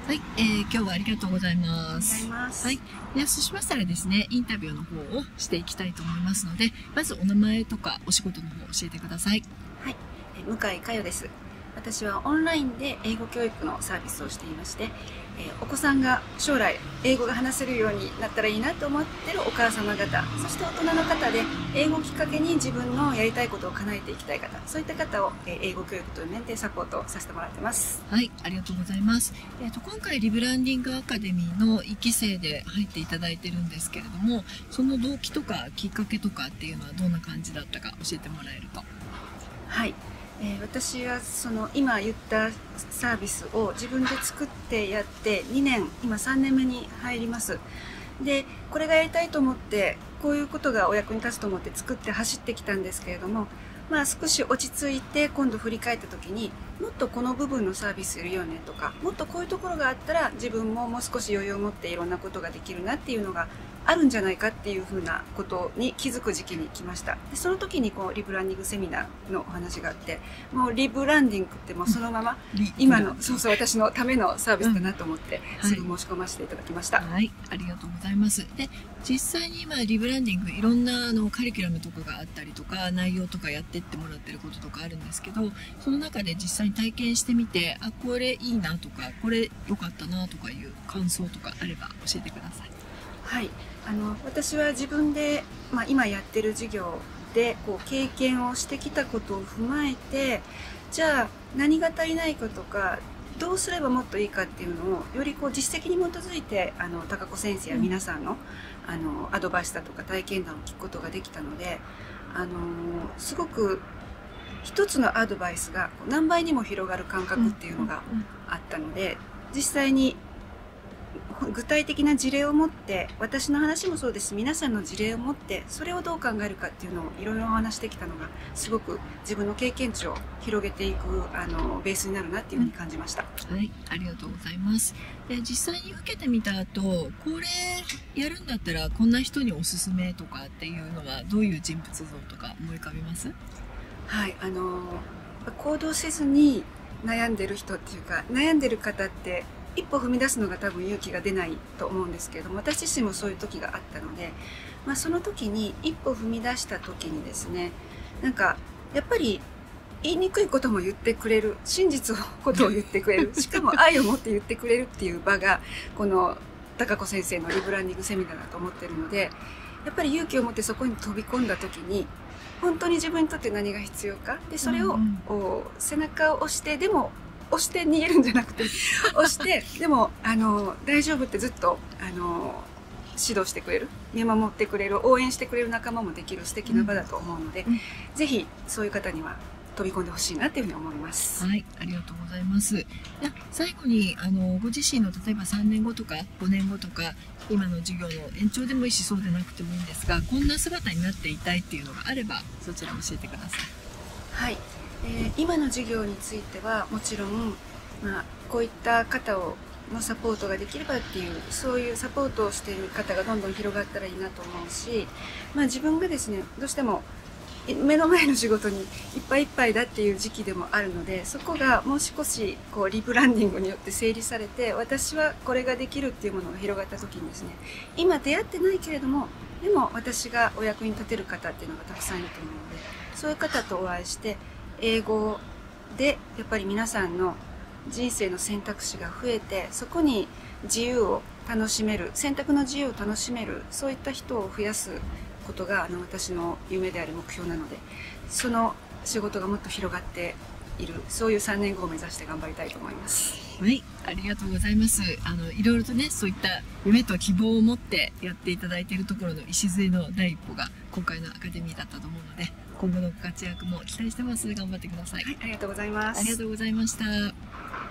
はい、今日はありがとうございます。はい、ではそうしましたらですね、インタビューの方をしていきたいと思いますので、まずお名前とかお仕事の方を教えてください。 はい、向井佳代です。私はオンラインで英語教育のサービスをしていまして、お子さんが将来英語が話せるようになったらいいなと思っているお母様方、そして大人の方で英語をきっかけに自分のやりたいことを叶えていきたい方、そういった方を英語教育という面でサポートさせてもらってます。 はい、ありがとうございます。今回リブランディングアカデミーの1期生で入っていただいてるんですけれども、その動機とかきっかけとかっていうのはどんな感じだったか教えてもらえると。 はい、私はその今言ったサービスを自分で作ってやって2年、今3年目に入ります。で、これがやりたいと思って、こういうことがお役に立つと思って作って走ってきたんですけれども、少し落ち着いて今度振り返った時に、もっとこの部分のサービスいるよねとか、もっとこういうところがあったら自分ももう少し余裕を持っていろんなことができるなっていうのがあるんじゃないかっていうふうなことに気づく時期に来ました。でその時にリブランディングセミナーのお話があって、もうリブランディングってもうそのまま今の私のためのサービスだなと思って、すぐ申し込ませていただきました。 はい、ありがとうございます。で、実際に今リブランディングいろんなカリキュラムとかがあったりとか内容とかやってってもらってることとかあるんですけど、その中で実際に体験してみて、あ、これいいなとかこれ良かったなとかいう感想とかあれば教えてください。 はい、私は自分で、今やってる事業で経験をしてきたことを踏まえて、じゃあ何が足りないかとかどうすればもっといいかっていうのをより実績に基づいて高子先生や皆さんの、アドバイスだとか体験談を聞くことができたので、すごく一つのアドバイスが何倍にも広がる感覚っていうのがあったので、実際に具体的な事例を持って、私の話もそうですし皆さんの事例を持ってそれをどう考えるかっていうのをいろいろお話してきたのが、すごく自分の経験値を広げていくベースになるなっていうふうに感じました。 はい、ありがとうございます。で、実際に受けてみた後、これやるんだったらこんな人におすすめとかっていうのはどういう人物像とか思い浮かびます？ はい、行動せずに悩んでる人っていうか、悩んでる方って一歩踏み出すのが多分勇気が出ないと思うんですけれども、私自身もそういう時があったので、その時に一歩踏み出した時にですね、なんかやっぱり言いにくいことも言ってくれる、真実のことを言ってくれる、しかも愛を持って言ってくれるっていう場がこの高子先生のリブランディングセミナーだと思ってるので、やっぱり勇気を持ってそこに飛び込んだ時に本当に自分にとって何が必要かで、それを背中を押して、でも押して逃げるんじゃなくて押してでも大丈夫ってずっと指導してくれる、見守ってくれる、応援してくれる仲間もできる素敵な場だと思うので、ぜひそういう方には飛び込んでほしいなっていうふうに思います。 はい、ありがとうございます。最後にご自身の例えば3年後とか5年後とか今の授業の延長でもいいし、そうでなくてもいいんですが、こんな姿になっていたいっていうのがあればそちら教えてください。 はい、今の授業についてはもちろん、こういった方のサポートができればっていう、そういうサポートをしている方がどんどん広がったらいいなと思うし、自分がですね、どうしても目の前の仕事にいっぱいいっぱいだっていう時期でもあるので、そこがもう少しリブランディングによって整理されて、私はこれができるっていうものが広がった時にですね、今出会ってないけれどもでも私がお役に立てる方っていうのがたくさんいると思うので、そういう方とお会いして英語でやっぱり皆さんの人生の選択肢が増えて、そこに自由を楽しめる、選択の自由を楽しめる、そういった人を増やすことが私の夢であり目標なので、その仕事がもっと広がっている、そういう3年後を目指して頑張りたいと思います。 はい、ありがとうございます。いろいろとね、そういった夢と希望を持ってやっていただいているところの礎の第一歩が今回のアカデミーだったと思うので、今後のご活躍も期待してます。頑張ってください。 はい、ありがとうございます。 ありがとうございました。